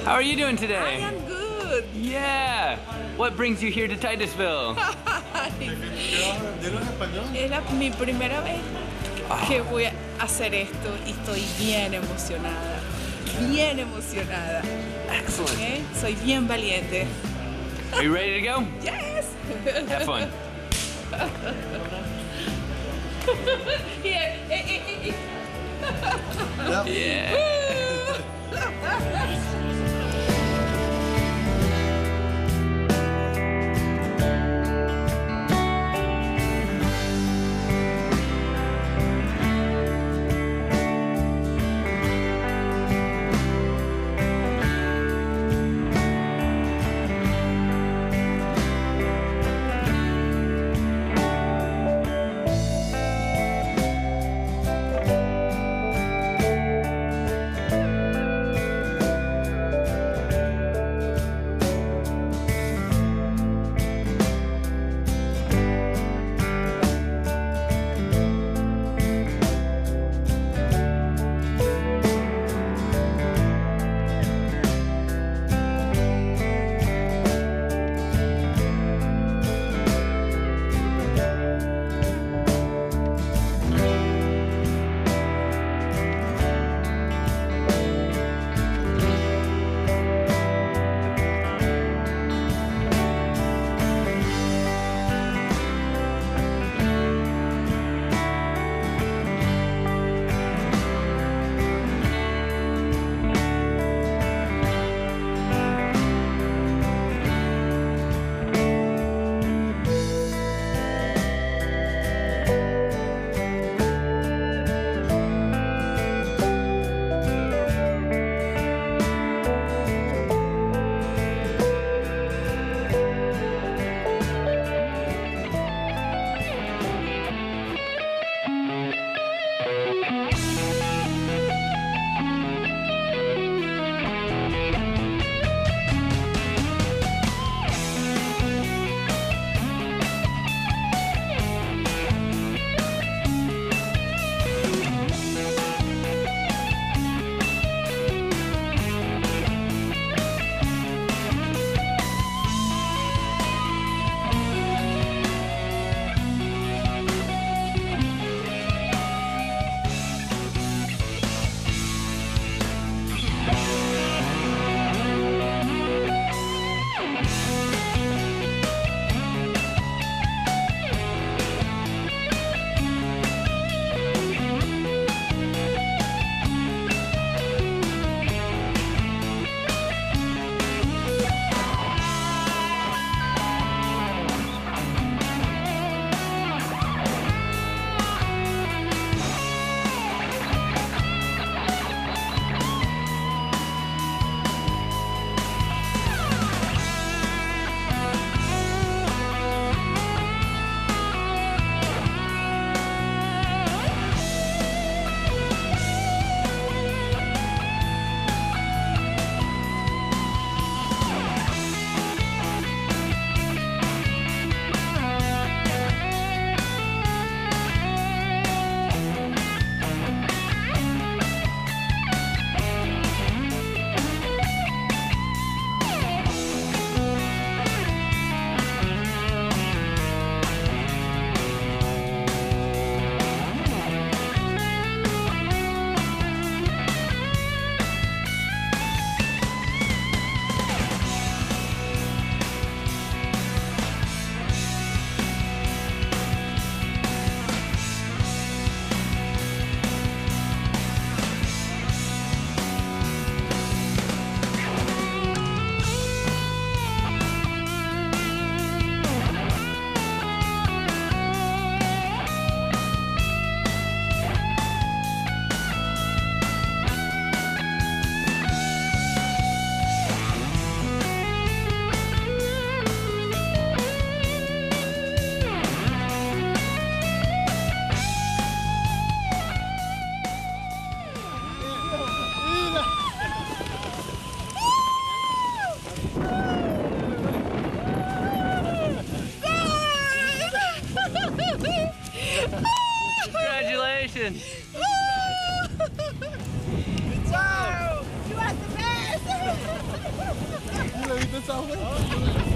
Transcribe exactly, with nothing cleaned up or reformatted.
How are you doing today? I am good. Yeah. What brings you here to Titusville? Es la, mi primera vez que voy a hacer esto y estoy bien emocionada. Bien emocionada. Excellent. ¿Okay? Soy bien valiente. Are you ready to go? Yes. Have fun. Yeah. Eh, eh, eh, eh. Yeah. Congratulations! Wow! You are the best! estás, güey?